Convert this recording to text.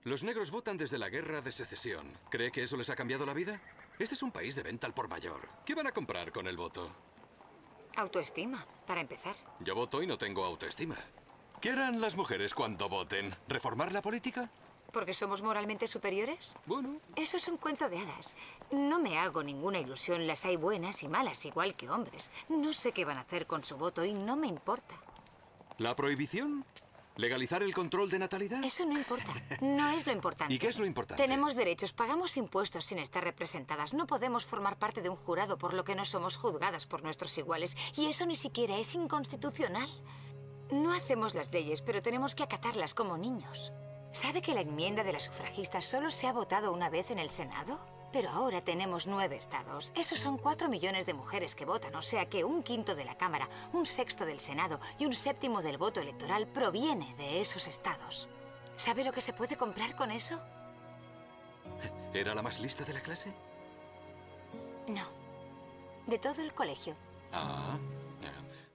Los negros votan desde la guerra de secesión. ¿Cree que eso les ha cambiado la vida? Este es un país de venta al por mayor. ¿Qué van a comprar con el voto? Autoestima, para empezar. Yo voto y no tengo autoestima. ¿Qué harán las mujeres cuando voten? ¿Reformar la política? ¿Porque somos moralmente superiores? Bueno. Eso es un cuento de hadas. No me hago ninguna ilusión. Las hay buenas y malas, igual que hombres. No sé qué van a hacer con su voto y no me importa. ¿La prohibición? ¿Legalizar el control de natalidad? Eso no importa. No es lo importante. ¿Y qué es lo importante? Tenemos derechos, pagamos impuestos sin estar representadas. No podemos formar parte de un jurado por lo que no somos juzgadas por nuestros iguales. Y eso ni siquiera es inconstitucional. No hacemos las leyes, pero tenemos que acatarlas como niños. ¿Sabe que la enmienda de las sufragistas solo se ha votado una vez en el Senado? Pero ahora tenemos 9 estados. Esos son 4 millones de mujeres que votan, o sea que 1/5 de la Cámara, 1/6 del Senado y 1/7 del voto electoral proviene de esos estados. ¿Sabe lo que se puede comprar con eso? ¿Era la más lista de la clase? No. De todo el colegio. Ah.